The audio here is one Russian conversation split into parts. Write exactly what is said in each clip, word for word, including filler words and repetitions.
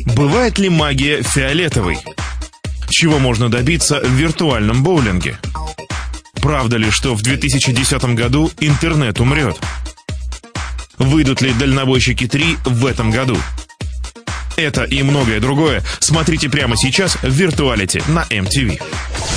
Бывает ли магия фиолетовой? Чего можно добиться в виртуальном боулинге? Правда ли, что в две тысячи десятом году интернет умрет? Выйдут ли «Дальнобойщики три» в этом году? Это и многое другое смотрите прямо сейчас в Virtuality на эм ти ви.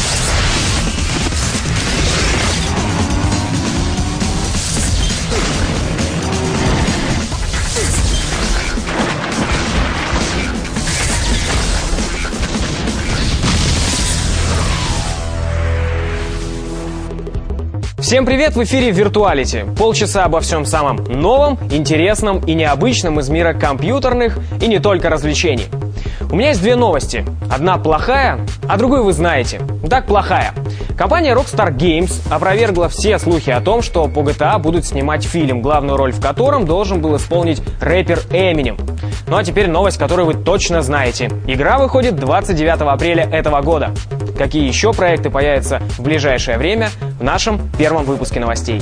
Всем привет! В эфире Virtuality. Полчаса обо всем самом новом, интересном и необычном из мира компьютерных и не только развлечений. У меня есть две новости. Одна плохая, а другую вы знаете. Так, плохая. Компания Rockstar Games опровергла все слухи о том, что по джи ти эй будут снимать фильм, главную роль в котором должен был исполнить рэпер Эминем. Ну а теперь новость, которую вы точно знаете. Игра выходит двадцать девятого апреля этого года. Какие еще проекты появятся в ближайшее время в нашем первом выпуске новостей.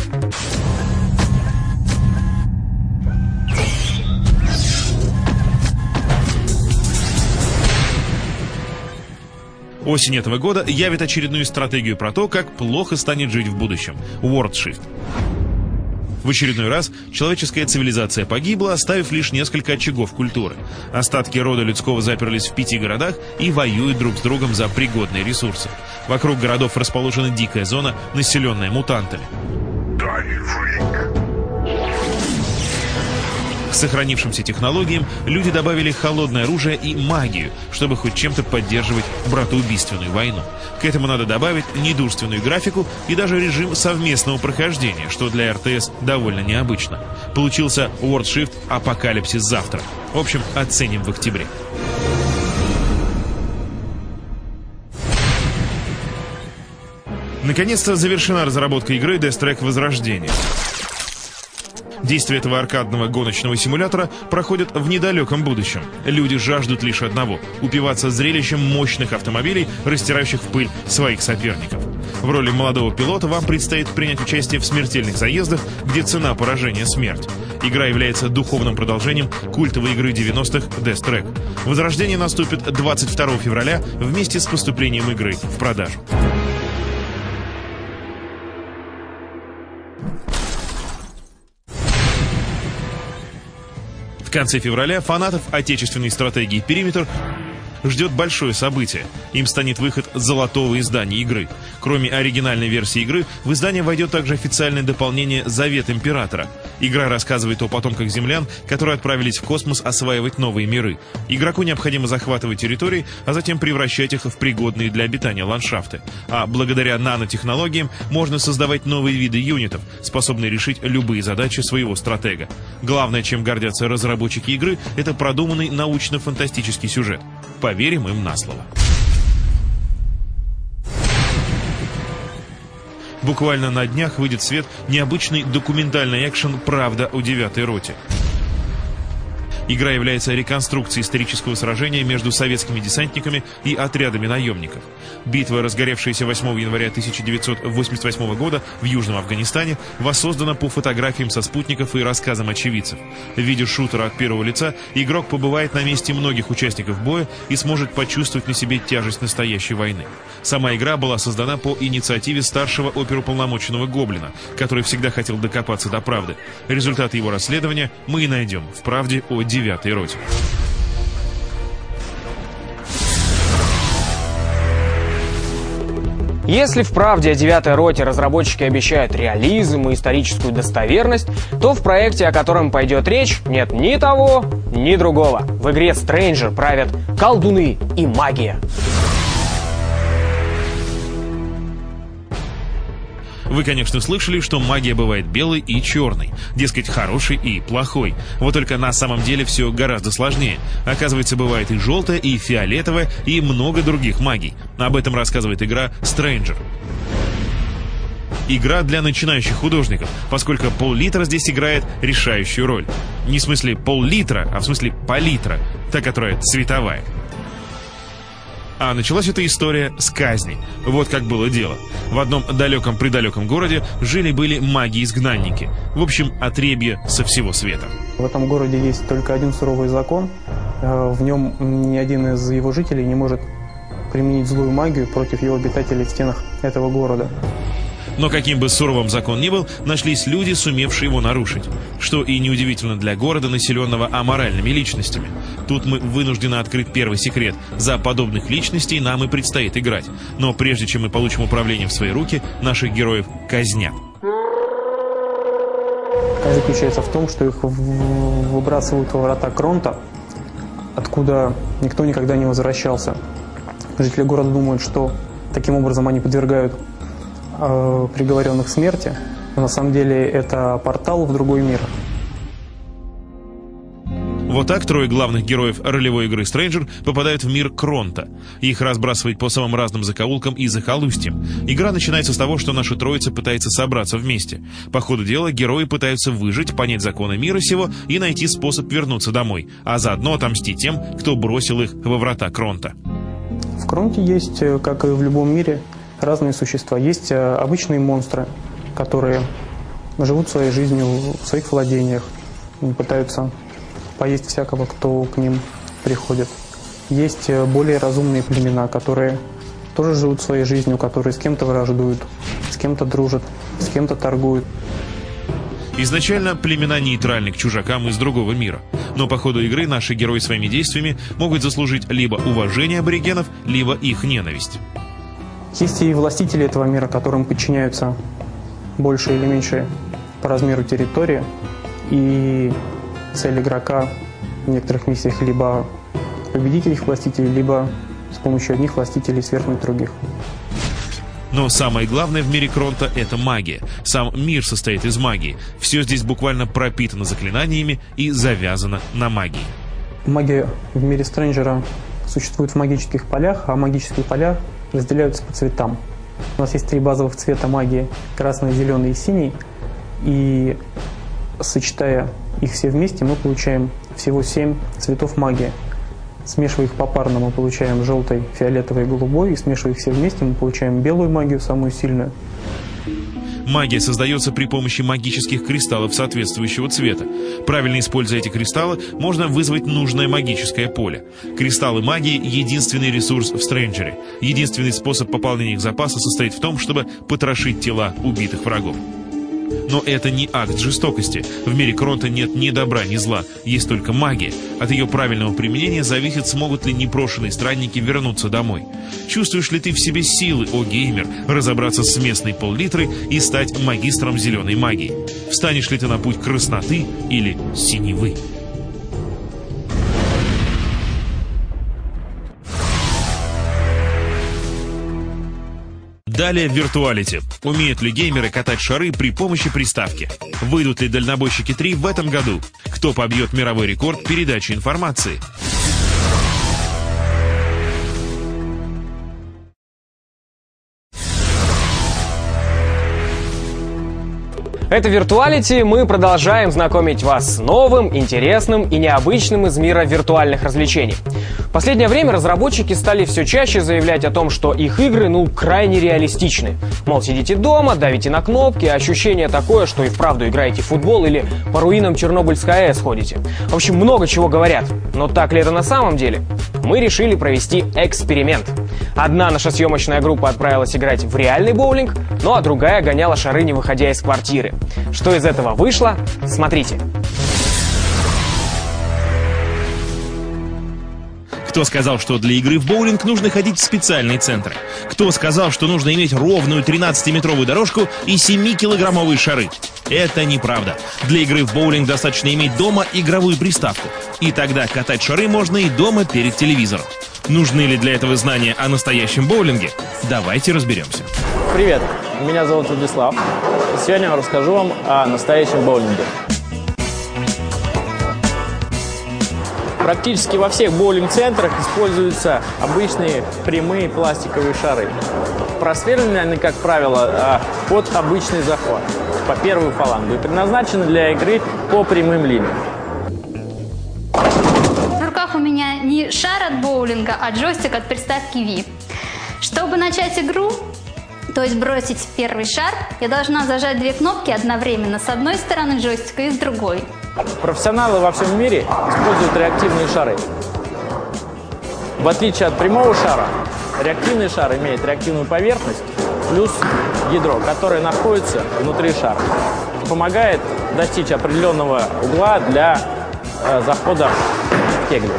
Осень этого года явит очередную стратегию про то, как плохо станет жить в будущем – World Shift. В очередной раз человеческая цивилизация погибла, оставив лишь несколько очагов культуры. Остатки рода людского заперлись в пяти городах и воюют друг с другом за пригодные ресурсы. Вокруг городов расположена дикая зона, населенная мутантами. К сохранившимся технологиям люди добавили холодное оружие и магию, чтобы хоть чем-то поддерживать братоубийственную войну. К этому надо добавить недурственную графику и даже режим совместного прохождения, что для эр тэ эс довольно необычно. Получился World Shift Апокалипсис завтра. В общем, оценим в октябре. Наконец-то завершена разработка игры Death Track Возрождение. Действие этого аркадного гоночного симулятора проходит в недалеком будущем. Люди жаждут лишь одного – упиваться зрелищем мощных автомобилей, растирающих в пыль своих соперников. В роли молодого пилота вам предстоит принять участие в смертельных заездах, где цена поражения – смерть. Игра является духовным продолжением культовой игры девяностых Death Track. Возрождение наступит двадцать второго февраля вместе с поступлением игры в продажу. В конце февраля фанатов отечественной стратегии «Периметр» ждет большое событие. Им станет выход золотого издания игры. Кроме оригинальной версии игры, в издание войдет также официальное дополнение «Завет Императора». Игра рассказывает о потомках землян, которые отправились в космос осваивать новые миры. Игроку необходимо захватывать территории, а затем превращать их в пригодные для обитания ландшафты. А благодаря нанотехнологиям можно создавать новые виды юнитов, способные решить любые задачи своего стратега. Главное, чем гордятся разработчики игры, это продуманный научно-фантастический сюжет. Поверим им на слово. Буквально на днях выйдет в свет необычный документальный экшен «Правда о девятой роте». Игра является реконструкцией исторического сражения между советскими десантниками и отрядами наемников. Битва, разгоревшаяся восьмого января тысяча девятьсот восемьдесят восьмого года в Южном Афганистане, воссоздана по фотографиям со спутников и рассказам очевидцев. В виде шутера от первого лица игрок побывает на месте многих участников боя и сможет почувствовать на себе тяжесть настоящей войны. Сама игра была создана по инициативе старшего оперуполномоченного Гоблина, который всегда хотел докопаться до правды. Результаты его расследования мы и найдем в «Правде о девятой роте». Если в «Правде о девятой роте» разработчики обещают реализм и историческую достоверность, то в проекте, о котором пойдет речь, нет ни того, ни другого. В игре Stranger правят колдуны и магия. Вы, конечно, слышали, что магия бывает белой и черной, дескать, хорошей и плохой. Вот только на самом деле все гораздо сложнее. Оказывается, бывает и желтая, и фиолетовая, и много других магий. Об этом рассказывает игра Stranger. Игра для начинающих художников, поскольку пол-литра здесь играет решающую роль. Не в смысле пол-литра, а в смысле палитра, та, которая цветовая. А началась эта история с казни. Вот как было дело. В одном далеком-предалеком городе жили-были маги-изгнанники. В общем, отребье со всего света. В этом городе есть только один суровый закон. в нем ни один из его жителей не может применить злую магию против его обитателей в стенах этого города. Но каким бы суровым закон ни был, нашлись люди, сумевшие его нарушить. Что и неудивительно для города, населенного аморальными личностями. Тут мы вынуждены открыть первый секрет. За подобных личностей нам и предстоит играть. Но прежде чем мы получим управление в свои руки, наших героев казнят. Казнь заключается в том, что их выбрасывают во врата Кронта, откуда никто никогда не возвращался. Жители города думают, что таким образом они подвергают э, приговоренных к смерти, но на самом деле это портал в другой мир. Вот так трое главных героев ролевой игры Stranger попадают в мир Кронта. Их разбрасывает по самым разным закоулкам и захолустьям. Игра начинается с того, что наша троица пытается собраться вместе. По ходу дела герои пытаются выжить, понять законы мира сего и найти способ вернуться домой, а заодно отомстить тем, кто бросил их во врата Кронта. В Кронте есть, как и в любом мире, разные существа. Есть обычные монстры, которые живут своей жизнью в своих владениях, пытаются поесть всякого, кто к ним приходит. Есть более разумные племена, которые тоже живут своей жизнью, которые с кем-то враждуют, с кем-то дружат, с кем-то торгуют. Изначально племена нейтральны к чужакам из другого мира. Но по ходу игры наши герои своими действиями могут заслужить либо уважение аборигенов, либо их ненависть. Есть и властители этого мира, которым подчиняются больше или меньше по размеру территории. И цель игрока в некоторых миссиях либо победить этих властителей, либо с помощью одних властителей свергнуть других. Но самое главное в мире Кронта — это магия. Сам мир состоит из магии. Все здесь буквально пропитано заклинаниями и завязано на магии. Магия в мире Стрэнджера существует в магических полях, а магические поля разделяются по цветам. У нас есть три базовых цвета магии – красный, зеленый и синий. И сочетая их все вместе, мы получаем всего семь цветов магии. Смешивая их попарно, мы получаем желтый, фиолетовый и голубой. И смешивая их все вместе, мы получаем белую магию, самую сильную. Магия создается при помощи магических кристаллов соответствующего цвета. Правильно используя эти кристаллы, можно вызвать нужное магическое поле. Кристаллы магии — единственный ресурс в Стрэнджере. Единственный способ пополнения их запаса состоит в том, чтобы потрошить тела убитых врагов. Но это не акт жестокости. В мире Кронта нет ни добра, ни зла. Есть только магия. От ее правильного применения зависит, смогут ли непрошенные странники вернуться домой. Чувствуешь ли ты в себе силы, о геймер, разобраться с местной пол-литры и стать магистром зеленой магии? Встанешь ли ты на путь красноты или синевы? Далее Virtuality. Умеют ли геймеры катать шары при помощи приставки? Выйдут ли дальнобойщики три в этом году? Кто побьет мировой рекорд передачи информации? Это Virtuality. Мы продолжаем знакомить вас с новым, интересным и необычным из мира виртуальных развлечений. В последнее время разработчики стали все чаще заявлять о том, что их игры, ну, крайне реалистичны. Мол, сидите дома, давите на кнопки, а ощущение такое, что и вправду играете в футбол или по руинам Чернобыльской АЭС ходите. В общем, много чего говорят. Но так ли это на самом деле? Мы решили провести эксперимент. Одна наша съемочная группа отправилась играть в реальный боулинг, ну а другая гоняла шары, не выходя из квартиры. Что из этого вышло? Смотрите. Кто сказал, что для игры в боулинг нужно ходить в специальные центры? Кто сказал, что нужно иметь ровную тринадцатиметровую дорожку и семикилограммовые шары? Это неправда. Для игры в боулинг достаточно иметь дома игровую приставку. И тогда катать шары можно и дома перед телевизором. Нужны ли для этого знания о настоящем боулинге? Давайте разберемся. Привет, меня зовут Владислав. Сегодня я расскажу вам о настоящем боулинге. Практически во всех боулинг-центрах используются обычные прямые пластиковые шары. Просверлены они, как правило, под обычный захват, по первую фалангу, и предназначены для игры по прямым линиям. В руках у меня не шар от боулинга, а джойстик от приставки Wii. Чтобы начать игру, то есть бросить первый шар, я должна зажать две кнопки одновременно с одной стороны джойстика и с другой. Профессионалы во всем мире используют реактивные шары. В отличие от прямого шара, реактивный шар имеет реактивную поверхность плюс ядро, которое находится внутри шара. Помогает достичь определенного угла для э, захода в кегли.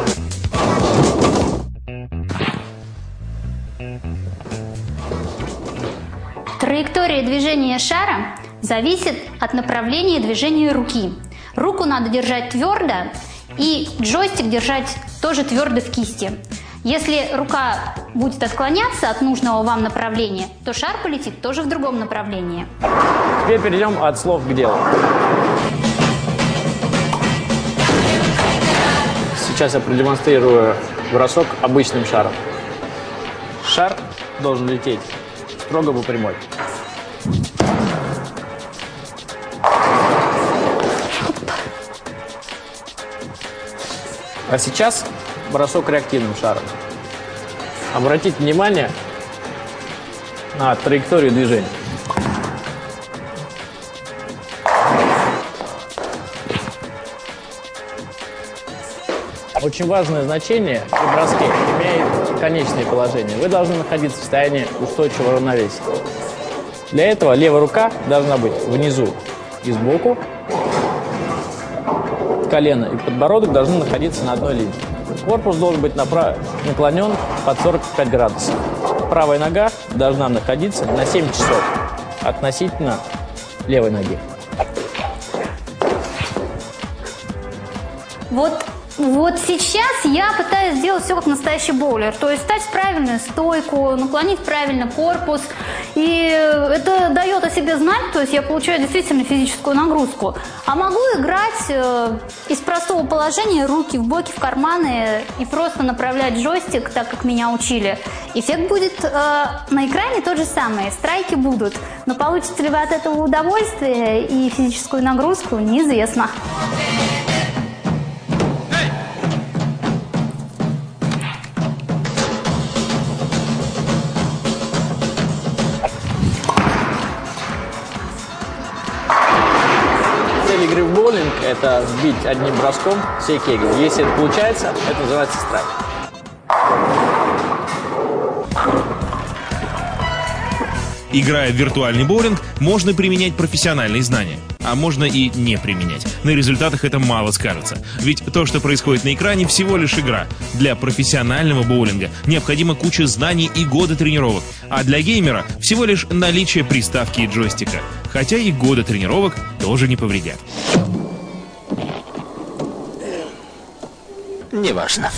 Траектория движения шара зависит от направления движения руки. Руку надо держать твердо, и джойстик держать тоже твердо в кисти. Если рука будет отклоняться от нужного вам направления, то шар полетит тоже в другом направлении. Теперь перейдем от слов к делу. Сейчас я продемонстрирую бросок обычным шаром. Шар должен лететь строго по прямой. А сейчас бросок реактивным шаром. Обратите внимание на траекторию движения. Очень важное значение при броске имеет конечное положение. Вы должны находиться в состоянии устойчивого равновесия. Для этого левая рука должна быть внизу и сбоку. Колено и подбородок должны находиться на одной линии. Корпус должен быть направ... наклонен под сорок пять градусов. Правая нога должна находиться на семь часов относительно левой ноги. Вот, вот сейчас я пытаюсь сделать все как настоящий боулер. То есть встать в правильную стойку, наклонить правильно корпус. И это дает о себе знать, то есть я получаю действительно физическую нагрузку. А могу играть э, из простого положения, руки в боки, в карманы и просто направлять джойстик так, как меня учили. Эффект будет э, на экране тот же самый, страйки будут. Но получите ли вы от этого удовольствие и физическую нагрузку, неизвестно. Игры в боулинг – это сбить одним броском все кегли. Если это получается, это называется страйк. Играя в виртуальный боулинг, можно применять профессиональные знания, а можно и не применять. На результатах это мало скажется. Ведь то, что происходит на экране, всего лишь игра. Для профессионального боулинга необходима куча знаний и годы тренировок, а для геймера всего лишь наличие приставки и джойстика. Хотя и годы тренировок тоже не повредят. Неважно.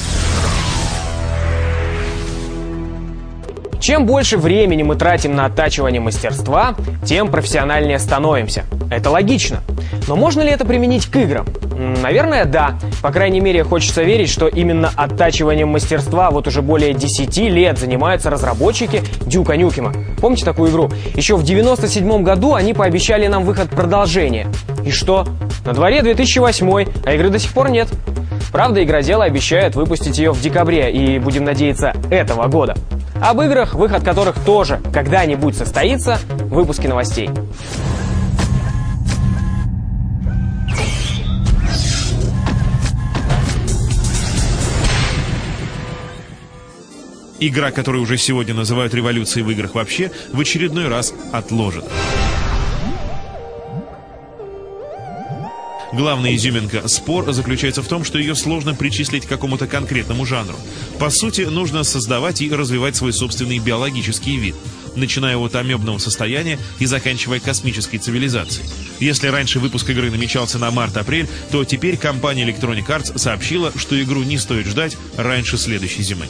Чем больше времени мы тратим на оттачивание мастерства, тем профессиональнее становимся. Это логично. Но можно ли это применить к играм? Наверное, да. По крайней мере, хочется верить, что именно оттачиванием мастерства вот уже более десяти лет занимаются разработчики Дюка Нюкема. Помните такую игру? Еще в девяносто седьмом году они пообещали нам выход продолжения. И что? На дворе две тысячи восьмой, а игры до сих пор нет. Правда, игроделы обещают выпустить ее в декабре, и, будем надеяться, этого года. Об играх, выход которых тоже когда-нибудь состоится, в выпуске новостей. Игра, которую уже сегодня называют революцией в играх вообще, в очередной раз отложена. Главная изюминка «Спор» заключается в том, что ее сложно причислить к какому-то конкретному жанру. По сути, нужно создавать и развивать свой собственный биологический вид, начиная от амебного состояния и заканчивая космической цивилизацией. Если раньше выпуск игры намечался на март-апрель, то теперь компания Electronic Arts сообщила, что игру не стоит ждать раньше следующей зимы.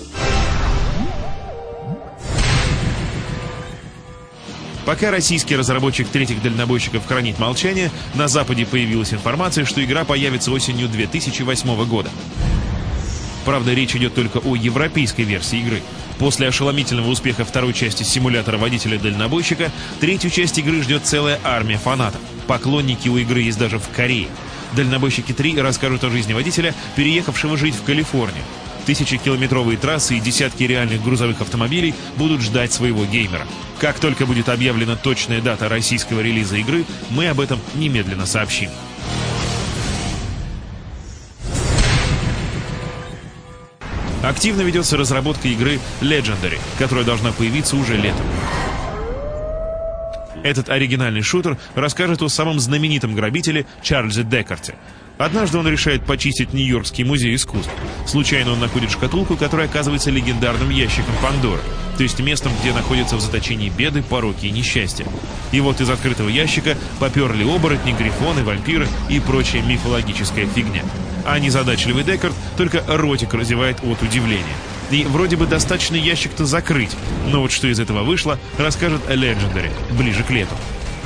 Пока российский разработчик третьих дальнобойщиков хранит молчание, на Западе появилась информация, что игра появится осенью две тысячи восьмого года. Правда, речь идет только о европейской версии игры. После ошеломительного успеха второй части симулятора водителя-дальнобойщика, третью часть игры ждет целая армия фанатов. Поклонники у игры есть даже в Корее. «Дальнобойщики три» расскажут о жизни водителя, переехавшего жить в Калифорнию. Тысячекилометровые трассы и десятки реальных грузовых автомобилей будут ждать своего геймера. Как только будет объявлена точная дата российского релиза игры, мы об этом немедленно сообщим. Активно ведется разработка игры Legendary, которая должна появиться уже летом. Этот оригинальный шутер расскажет о самом знаменитом грабителе Чарльзе Деккарте. Однажды он решает почистить Нью-Йоркский музей искусств. Случайно он находит шкатулку, которая оказывается легендарным ящиком Пандоры, то есть местом, где находятся в заточении беды, пороки и несчастья. И вот из открытого ящика поперли оборотни, грифоны, вампиры и прочая мифологическая фигня. А незадачливый Деккарт только ротик разевает от удивления. И вроде бы достаточно ящик-то закрыть, но вот что из этого вышло, расскажет Legendary ближе к лету.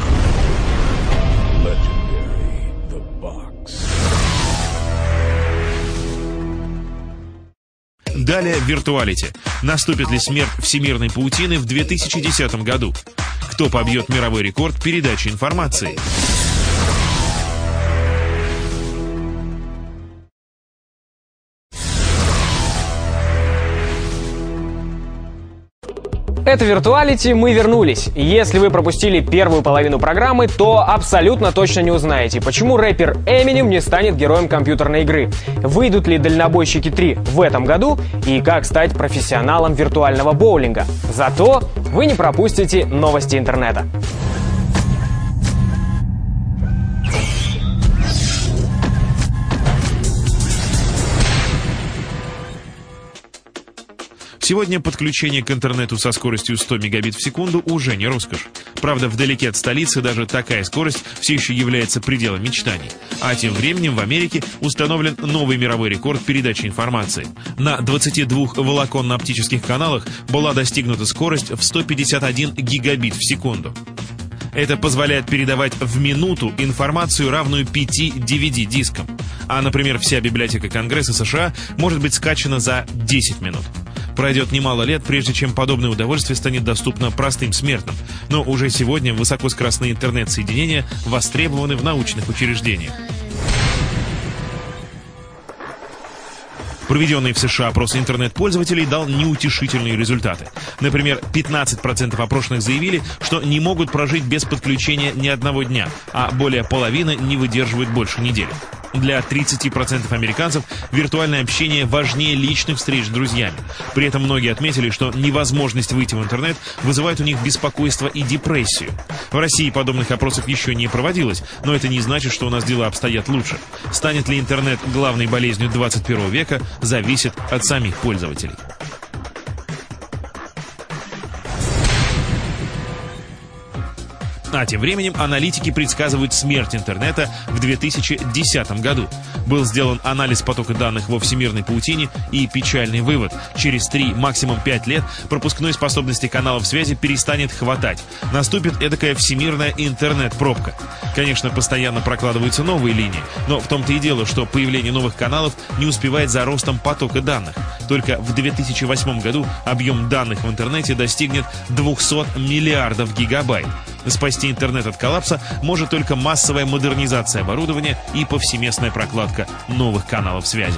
Далее виртуалити. Наступит ли смерть всемирной паутины в две тысячи десятом году? Кто побьет мировой рекорд передачи информации? Это Виртуалити, мы вернулись. Если вы пропустили первую половину программы, то абсолютно точно не узнаете, почему рэпер Eminem не станет героем компьютерной игры, выйдут ли «Дальнобойщики три» в этом году и как стать профессионалом виртуального боулинга. Зато вы не пропустите новости интернета. Сегодня подключение к интернету со скоростью сто мегабит в секунду уже не роскошь. Правда, вдалеке от столицы даже такая скорость все еще является пределом мечтаний. А тем временем в Америке установлен новый мировой рекорд передачи информации. На двадцати двух волоконно-оптических каналах была достигнута скорость в сто пятьдесят один гигабит в секунду. Это позволяет передавать в минуту информацию, равную пяти ди ви ди-дискам. А, например, вся библиотека Конгресса США может быть скачана за десять минут. Пройдет немало лет, прежде чем подобное удовольствие станет доступно простым смертным. Но уже сегодня высокоскоростные интернет-соединения востребованы в научных учреждениях. Проведенный в США опрос интернет-пользователей дал неутешительные результаты. Например, пятнадцать процентов опрошенных заявили, что не могут прожить без подключения ни одного дня, а более половины не выдерживают больше недели. Для тридцати процентов американцев виртуальное общение важнее личных встреч с друзьями. При этом многие отметили, что невозможность выйти в интернет вызывает у них беспокойство и депрессию. В России подобных опросов еще не проводилось, но это не значит, что у нас дела обстоят лучше. Станет ли интернет главной болезнью двадцать первого века, зависит от самих пользователей. А тем временем аналитики предсказывают смерть интернета в две тысячи десятом году. Был сделан анализ потока данных во всемирной паутине и печальный вывод. Через три, максимум пять лет пропускной способности каналов связи перестанет хватать. Наступит эдакая всемирная интернет-пробка. Конечно, постоянно прокладываются новые линии, но в том-то и дело, что появление новых каналов не успевает за ростом потока данных. Только в две тысячи восьмом году объем данных в интернете достигнет двухсот миллиардов гигабайт. Спасти интернет от коллапса может только массовая модернизация оборудования и повсеместная прокладка новых каналов связи.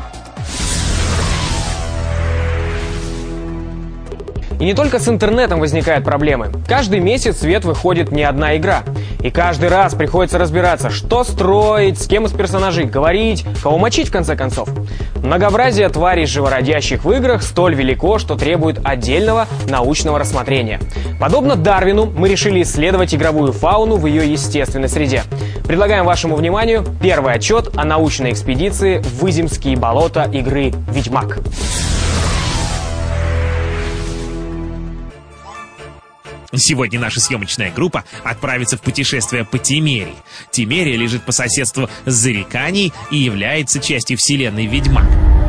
И не только с интернетом возникают проблемы. Каждый месяц в свет выходит не одна игра. И каждый раз приходится разбираться, что строить, с кем из персонажей говорить, кого мочить в конце концов. Многообразие тварей живородящих в играх столь велико, что требует отдельного научного рассмотрения. Подобно Дарвину, мы решили исследовать игровую фауну в ее естественной среде. Предлагаем вашему вниманию первый отчет о научной экспедиции в Выземские болота игры «Ведьмак». Сегодня наша съемочная группа отправится в путешествие по Темерии. Темерия лежит по соседству с Зареканией и является частью вселенной Ведьмак.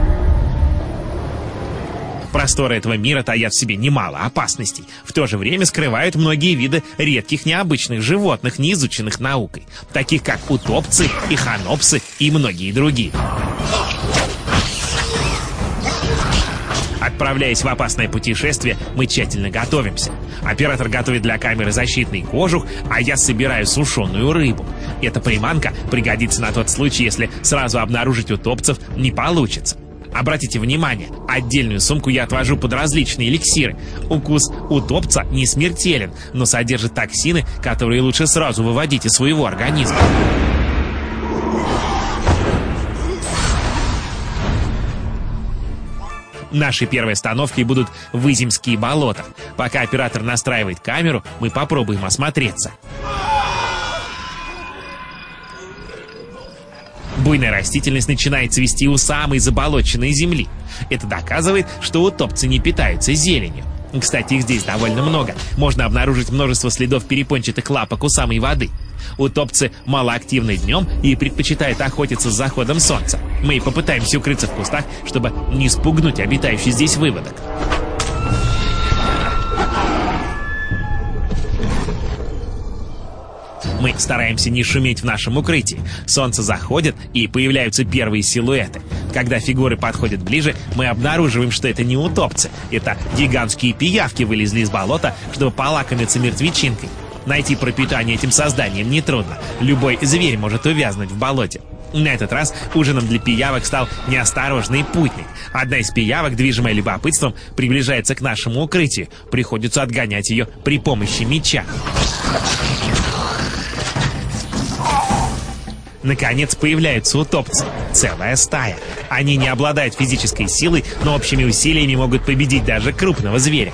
Просторы этого мира таят в себе немало опасностей. В то же время скрывают многие виды редких необычных животных, не изученных наукой, таких как утопцы, эханопсы и многие другие. Отправляясь в опасное путешествие, мы тщательно готовимся. Оператор готовит для камеры защитный кожух, а я собираю сушеную рыбу. Эта приманка пригодится на тот случай, если сразу обнаружить утопцев не получится. Обратите внимание, отдельную сумку я отвожу под различные эликсиры. Укус утопца не смертелен, но содержит токсины, которые лучше сразу выводить из своего организма. Нашей первой остановкой будут Выземские болота. Пока оператор настраивает камеру, мы попробуем осмотреться. Буйная растительность начинает цвести у самой заболоченной земли. Это доказывает, что утопцы не питаются зеленью. Кстати, их здесь довольно много. Можно обнаружить множество следов перепончатых лапок у самой воды. Утопцы малоактивны днем и предпочитают охотиться с заходом солнца. Мы попытаемся укрыться в кустах, чтобы не спугнуть обитающий здесь выводок. Мы стараемся не шуметь в нашем укрытии. Солнце заходит, и появляются первые силуэты. Когда фигуры подходят ближе, мы обнаруживаем, что это не утопцы. Это гигантские пиявки вылезли из болота, чтобы полакомиться мертвечинкой. Найти пропитание этим созданием нетрудно. Любой зверь может увязнуть в болоте. На этот раз ужином для пиявок стал неосторожный путник. Одна из пиявок, движимая любопытством, приближается к нашему укрытию. Приходится отгонять ее при помощи меча. Наконец появляются утопцы. Целая стая. Они не обладают физической силой, но общими усилиями могут победить даже крупного зверя.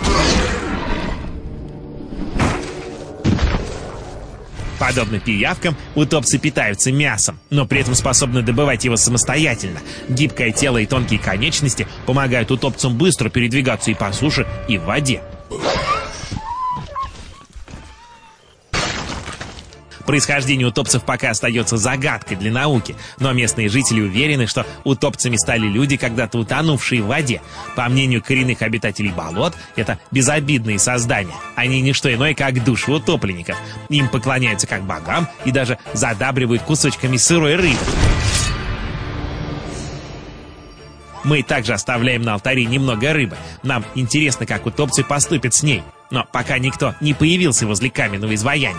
Подобно пиявкам, утопцы питаются мясом, но при этом способны добывать его самостоятельно. Гибкое тело и тонкие конечности помогают утопцам быстро передвигаться и по суше, и в воде. Происхождение утопцев пока остается загадкой для науки, но местные жители уверены, что утопцами стали люди, когда-то утонувшие в воде. По мнению коренных обитателей болот, это безобидные создания. Они не что иное, как души утопленников. Им поклоняются как богам и даже задабривают кусочками сырой рыбы. Мы также оставляем на алтаре немного рыбы. Нам интересно, как утопцы поступят с ней. Но пока никто не появился возле каменного изваяния.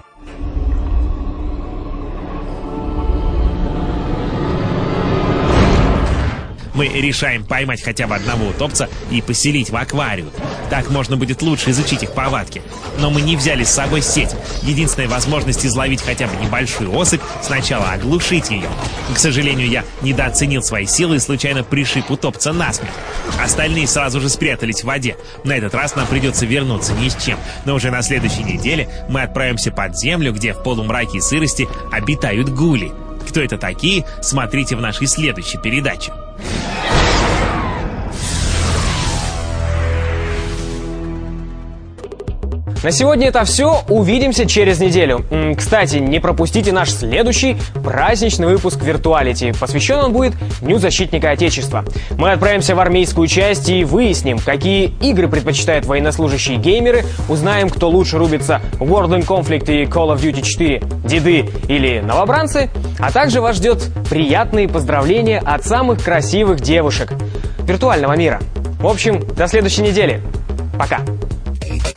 Мы решаем поймать хотя бы одного утопца и поселить в аквариум. Так можно будет лучше изучить их повадки. Но мы не взяли с собой сеть. Единственная возможность изловить хотя бы небольшую особь — сначала оглушить ее. К сожалению, я недооценил свои силы и случайно пришиб утопца насмерть. Остальные сразу же спрятались в воде. На этот раз нам придется вернуться ни с чем. Но уже на следующей неделе мы отправимся под землю, где в полумраке и сырости обитают гули. Кто это такие, смотрите в нашей следующей передаче. На сегодня это все. Увидимся через неделю. Кстати, не пропустите наш следующий праздничный выпуск Виртуалити. Посвящен он будет Дню Защитника Отечества. Мы отправимся в армейскую часть и выясним, какие игры предпочитают военнослужащие геймеры, узнаем, кто лучше рубится в World in Conflict и Call of Duty четыре, деды или новобранцы, а также вас ждет приятные поздравления от самых красивых девушек виртуального мира. В общем, до следующей недели. Пока!